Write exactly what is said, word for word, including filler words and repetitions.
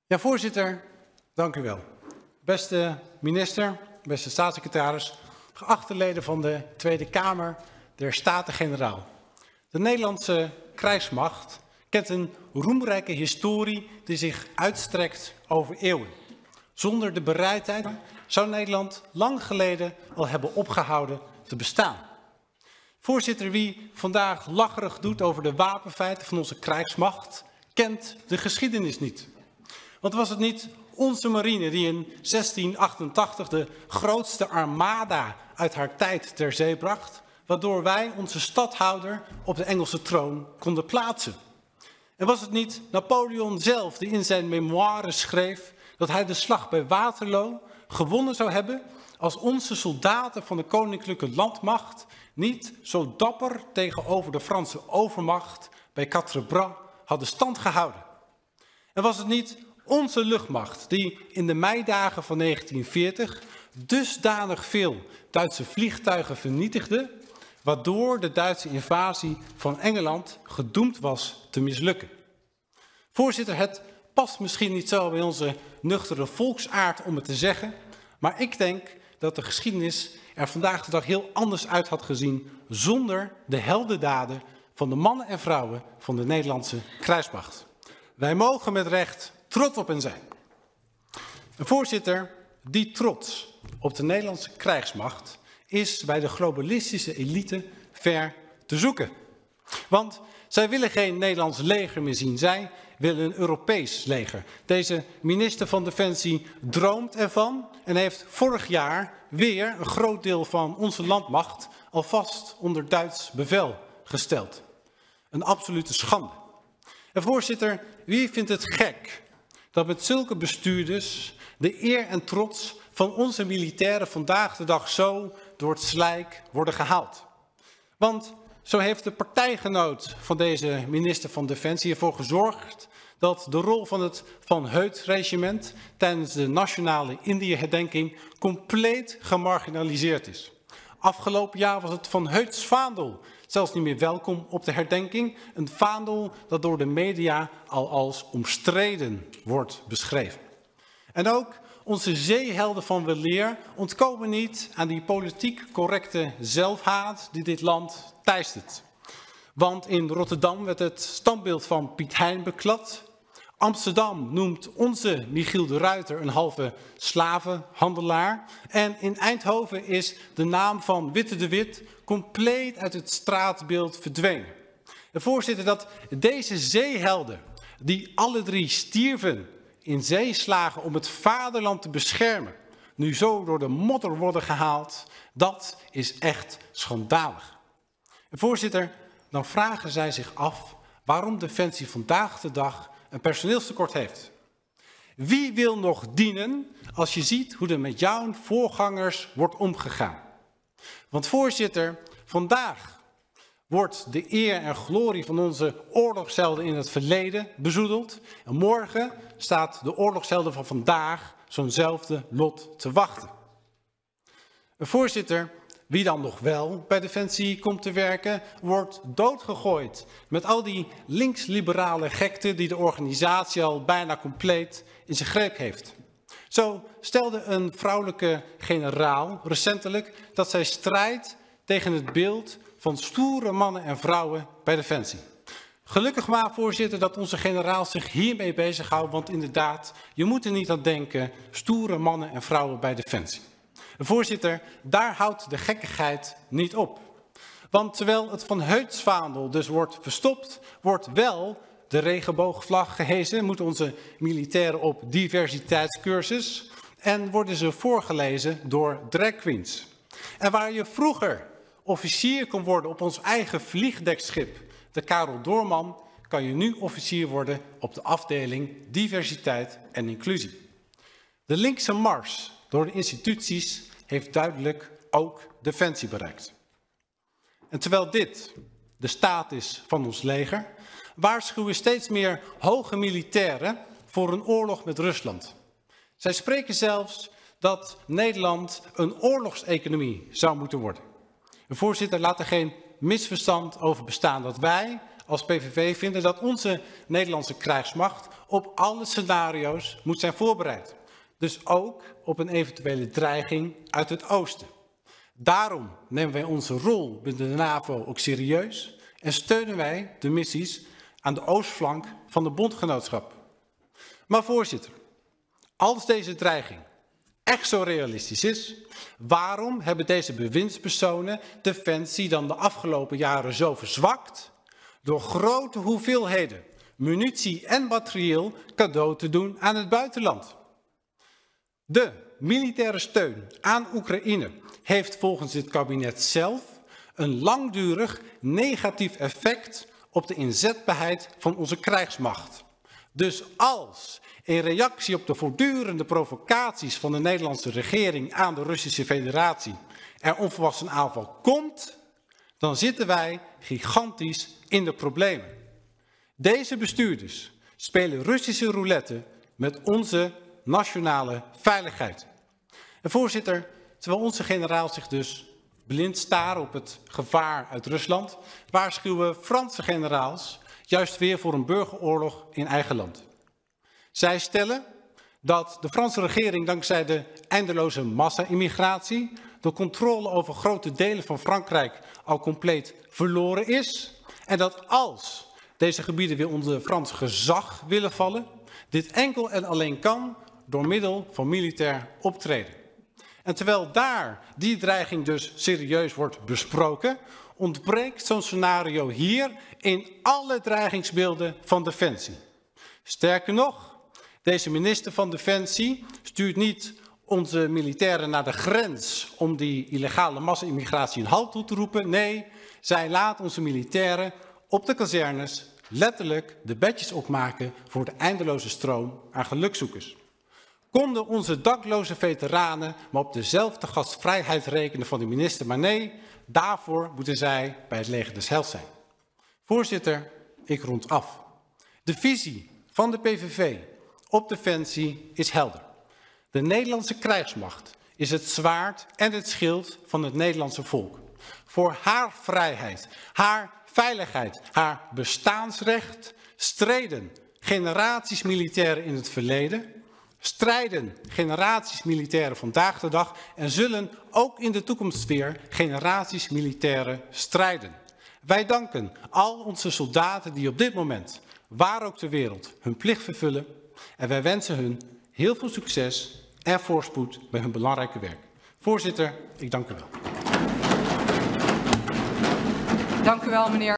Ja, voorzitter, dank u wel. Beste minister, beste staatssecretaris, geachte leden van de Tweede Kamer der Staten-Generaal. De Nederlandse krijgsmacht kent een roemrijke historie die zich uitstrekt over eeuwen. Zonder de bereidheid zou Nederland lang geleden al hebben opgehouden te bestaan. Voorzitter, wie vandaag lacherig doet over de wapenfeiten van onze krijgsmacht, kent de geschiedenis niet. Want was het niet onze marine die in zestien achtentachtig de grootste armada uit haar tijd ter zee bracht, waardoor wij onze stadhouder op de Engelse troon konden plaatsen? En was het niet Napoleon zelf die in zijn memoires schreef dat hij de slag bij Waterloo gewonnen zou hebben als onze soldaten van de koninklijke landmacht niet zo dapper tegenover de Franse overmacht bij Quatre-Bras hadden stand gehouden? En was het niet onze luchtmacht die in de meidagen van negentien veertig dusdanig veel Duitse vliegtuigen vernietigde, waardoor de Duitse invasie van Engeland gedoemd was te mislukken? Voorzitter, het past misschien niet zo bij onze nuchtere volksaard om het te zeggen, maar ik denk dat de geschiedenis er vandaag de dag heel anders uit had gezien zonder de heldendaden van de mannen en vrouwen van de Nederlandse krijgsmacht. Wij mogen met recht trots op hen zijn. En voorzitter, die trots op de Nederlandse krijgsmacht is bij de globalistische elite ver te zoeken. Want zij willen geen Nederlands leger meer zien, zij willen een Europees leger. Deze minister van Defensie droomt ervan en heeft vorig jaar weer een groot deel van onze landmacht alvast onder Duits bevel gesteld. Een absolute schande. En voorzitter, wie vindt het gek dat met zulke bestuurders de eer en trots van onze militairen vandaag de dag zo door het slijk worden gehaald? Want zo heeft de partijgenoot van deze minister van Defensie ervoor gezorgd dat de rol van het Van Heut-regiment tijdens de nationale Indië-herdenking compleet gemarginaliseerd is. Afgelopen jaar was het Van Heuts vaandel zelfs niet meer welkom op de herdenking. Een vaandel dat door de media al als omstreden wordt beschreven. En ook onze zeehelden van weleer ontkomen niet aan die politiek correcte zelfhaat die dit land teistert. Want in Rotterdam werd het standbeeld van Piet Hein beklad. Amsterdam noemt onze Michiel de Ruiter een halve slavenhandelaar. En in Eindhoven is de naam van Witte de Wit compleet uit het straatbeeld verdwenen. En voorzitter, dat deze zeehelden, die alle drie stierven in zeeslagen om het vaderland te beschermen, nu zo door de modder worden gehaald, dat is echt schandalig. En voorzitter, dan vragen zij zich af waarom Defensie vandaag de dag een personeelstekort heeft. Wie wil nog dienen als je ziet hoe er met jouw voorgangers wordt omgegaan? Want voorzitter, vandaag wordt de eer en glorie van onze oorlogshelden in het verleden bezoedeld. En morgen staat de oorlogshelden van vandaag zo'nzelfde lot te wachten. En voorzitter, wie dan nog wel bij Defensie komt te werken, wordt doodgegooid met al die linksliberale gekte die de organisatie al bijna compleet in zijn greep heeft. Zo stelde een vrouwelijke generaal recentelijk dat zij strijdt tegen het beeld van stoere mannen en vrouwen bij Defensie. Gelukkig maar, voorzitter, dat onze generaal zich hiermee bezighoudt, want inderdaad, je moet er niet aan denken, stoere mannen en vrouwen bij Defensie. Voorzitter, daar houdt de gekkigheid niet op. Want terwijl het Van Heutsvaandel dus wordt verstopt, wordt wel de regenboogvlag gehesen, moeten onze militairen op diversiteitscursus en worden ze voorgelezen door drag queens. En waar je vroeger officier kon worden op ons eigen vliegdekschip, de Karel Doorman, kan je nu officier worden op de afdeling diversiteit en inclusie. De linkse mars door de instituties heeft duidelijk ook Defensie bereikt. En terwijl dit de staat is van ons leger, waarschuwen steeds meer hoge militairen voor een oorlog met Rusland. Zij spreken zelfs dat Nederland een oorlogseconomie zou moeten worden. En voorzitter, laat er geen misverstand over bestaan dat wij als P V V vinden dat onze Nederlandse krijgsmacht op alle scenario's moet zijn voorbereid. Dus ook op een eventuele dreiging uit het oosten. Daarom nemen wij onze rol binnen de NAVO ook serieus en steunen wij de missies aan de oostflank van de bondgenootschap. Maar voorzitter, als deze dreiging echt zo realistisch is, waarom hebben deze bewindspersonen Defensie dan de afgelopen jaren zo verzwakt door grote hoeveelheden munitie en materieel cadeau te doen aan het buitenland? De militaire steun aan Oekraïne heeft volgens dit kabinet zelf een langdurig negatief effect op de inzetbaarheid van onze krijgsmacht. Dus als in reactie op de voortdurende provocaties van de Nederlandse regering aan de Russische Federatie er onverwachts een aanval komt, dan zitten wij gigantisch in de problemen. Deze bestuurders spelen Russische roulette met onze nationale veiligheid. En voorzitter, terwijl onze generaals zich dus blind staren op het gevaar uit Rusland, waarschuwen Franse generaals juist weer voor een burgeroorlog in eigen land. Zij stellen dat de Franse regering dankzij de eindeloze massa-immigratie de controle over grote delen van Frankrijk al compleet verloren is. En dat als deze gebieden weer onder Frans gezag willen vallen, dit enkel en alleen kan door middel van militair optreden. En terwijl daar die dreiging dus serieus wordt besproken, ontbreekt zo'n scenario hier in alle dreigingsbeelden van Defensie. Sterker nog, deze minister van Defensie stuurt niet onze militairen naar de grens om die illegale massa-immigratie een halt toe te roepen. Nee, zij laat onze militairen op de kazernes letterlijk de bedjes opmaken voor de eindeloze stroom aan gelukzoekers. Konden onze dakloze veteranen maar op dezelfde gastvrijheid rekenen van de minister, maar nee, daarvoor moeten zij bij het leger des Heils zijn. Voorzitter, ik rond af. De visie van de P V V op Defensie is helder. De Nederlandse krijgsmacht is het zwaard en het schild van het Nederlandse volk. Voor haar vrijheid, haar veiligheid, haar bestaansrecht streden generaties militairen in het verleden, strijden generaties militairen vandaag de dag en zullen ook in de toekomst weer generaties militairen strijden. Wij danken al onze soldaten die op dit moment, waar ook ter wereld, hun plicht vervullen en wij wensen hun heel veel succes en voorspoed bij hun belangrijke werk. Voorzitter, ik dank u wel. Dank u wel, meneer.